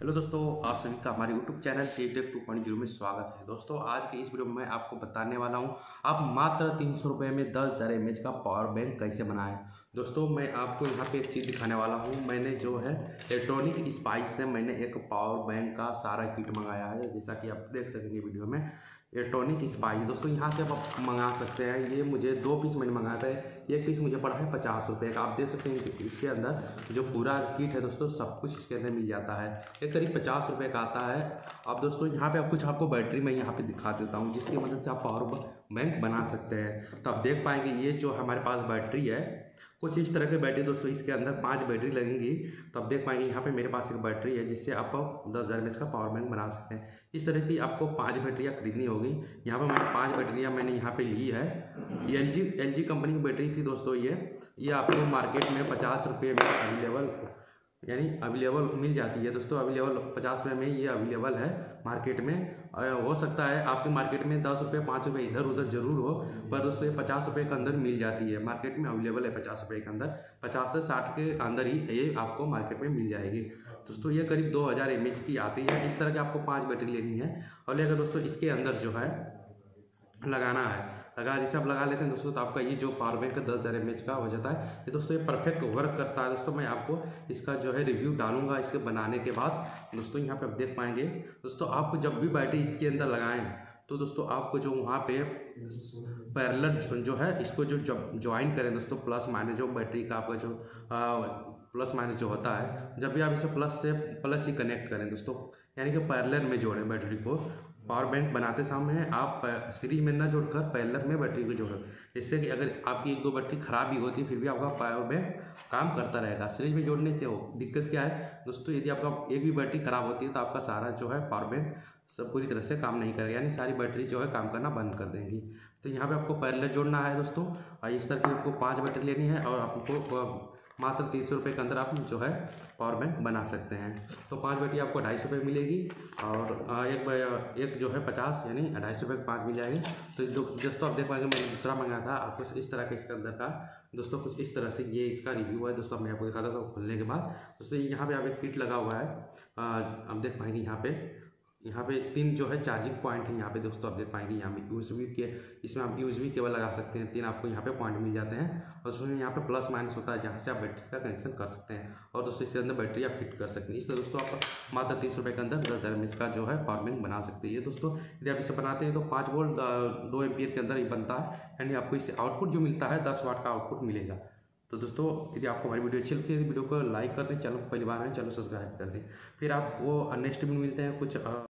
Hello दोस्तों, आप सभी का हमारे यूट्यूब चैनल टेक 2.0 में स्वागत है। दोस्तों आज के इस वीडियो में मैं आपको बताने वाला हूं आप मात्र 300 रुपये में 10,000 mAh का पावर बैंक कैसे बनाएं। दोस्तों मैं आपको यहां पे एक चीज़ दिखाने वाला हूं। मैंने जो है इलेक्ट्रॉनिक स्पाइस से मैंने एक पावर बैंक का सारा किट मंगाया है, जैसा कि आप देख सकेंगे वीडियो में। इलेक्ट्रॉनिक स्पाइस दोस्तों यहाँ से आप मंगा सकते हैं। ये मुझे 2 पीस मैंने मंगाया था, एक पीस मुझे पड़ा है 50 रुपये का। आप देख सकते हैं कि इसके अंदर जो पूरा किट है दोस्तों, सब कुछ इसके अंदर मिल जाता है। ये करीब 50 रुपये का आता है। अब दोस्तों यहाँ पे कुछ आपको बैटरी मैं यहाँ पे दिखा देता हूँ, जिसकी मदद से आप पावर बैंक बना सकते हैं। तो आप देख पाएंगे ये जो हमारे पास बैटरी है, कुछ इस तरह की बैटरी दोस्तों, इसके अंदर 5 बैटरी लगेंगी। तो आप देख पाएंगे यहाँ पे मेरे पास एक बैटरी है, जिससे आप 10,000 mAh का पावर बैंक बना सकते हैं। इस तरह की आपको 5 बैटरियाँ खरीदनी होगी। यहाँ पर मैंने 5 बैटरियाँ मैंने यहाँ पे ली है। एल जी कंपनी की बैटरी थी दोस्तों। ये आपको मार्केट में 50 रुपये में अवेलेबल मिल जाती है दोस्तों। अवेलेबल 50 रुपये में ये अवेलेबल है मार्केट में। हो सकता है आपके मार्केट में 10 रुपये 5 रुपये इधर उधर जरूर हो, पर दोस्तों ये 50 रुपये के अंदर मिल जाती है। मार्केट में अवेलेबल है 50 रुपये के अंदर, 50 से 60 के अंदर ही ये आपको मार्केट में मिल जाएगी। दोस्तों ये करीब 2000 mAh की आती है। इस तरह की आपको 5 बैटरी लेनी है और लेकर दोस्तों इसके अंदर जो है लगाना है। जैसे आप लगा लेते हैं दोस्तों, तो आपका ये जो पावर बैंक 10,000 mAh का हो जाता है। ये दोस्तों ये परफेक्ट वर्क करता है दोस्तों। मैं आपको इसका जो है रिव्यू डालूंगा इसके बनाने के बाद। दोस्तों यहाँ पे आप देख पाएंगे दोस्तों, आप जब भी बैटरी इसके अंदर लगाएं तो दोस्तों आपको जो वहाँ पे पैरेलल जो है इसको जो ज्वाइन करें दोस्तों, प्लस माइनस जो बैटरी का आपका जो प्लस माइनस जो होता है, जब भी आप इसे प्लस से प्लस ही कनेक्ट करें दोस्तों, यानी कि पैरेलल में जोड़ें बैटरी को। पावर बैंक बनाते समय आप सीरीज में ना जोड़कर पैरेलल में बैटरी को जोड़ो, जिससे कि अगर आपकी 1-2 बैटरी खराब भी होती है फिर भी आपका पावर बैंक काम करता रहेगा। सीरीज में जोड़ने से हो दिक्कत क्या है दोस्तों, यदि आपका एक भी बैटरी खराब होती है तो आपका सारा जो है पावर बैंक सब पूरी तरह से काम नहीं करेगा, यानी सारी बैटरी जो है काम करना बंद कर देंगी। तो यहाँ पे आपको पैरेलल जोड़ना है दोस्तों। इस तरह की आपको 5 बैटरी लेनी है और आपको मात्र 300 रुपये के अंदर आप जो है पावर बैंक बना सकते हैं। तो 5 बैटरी आपको 250 रुपये मिलेगी और एक जो है 50, यानी 250 रुपये की 5 मिल जाएगी। तो दोस्तों आप देख पाएंगे मैंने दूसरा मंगाया था आपको इस तरह का, इसके अंदर का दोस्तों कुछ इस तरह से ये इसका रिव्यू है दोस्तों। मैं आपको दिखाता था खुलने के बाद। दोस्तों यहाँ पे आप एक किट लगा हुआ है, आप देख पाएंगे यहाँ पे 3 जो है चार्जिंग पॉइंट है। यहाँ पे दोस्तों आप देख पाएंगे यहाँ पे यूएसबी के, इसमें आप यूएसबी केबल लगा सकते हैं। 3 आपको यहाँ पे पॉइंट मिल जाते हैं और उसमें यहाँ पे प्लस माइनस होता है, जहाँ से आप बैटरी का कनेक्शन कर सकते हैं और दोस्तों इसके अंदर बैटरी आप फिट कर सकते हैं। इस तरह दोस्तों आप मात्र 300 रुपये के अंदर 10,000 mAh का जो है पावर बैंक बना सकते हैं। ये दोस्तों यदि आप इसे बनाते हैं तो 5 वोल्ट 2 एम्पियर के अंदर ही बनता है, यानी आपको इससे आउटपुट जो मिलता है 10 वाट का आउटपुट मिलेगा। तो दोस्तों यदि आपको हमारी वीडियो अच्छी लगती है तो वीडियो को लाइक कर दें, चैनल को पहली बार है चैनल सब्सक्राइब कर दें। फिर आप वो नेक्स्ट में मिलते हैं कुछ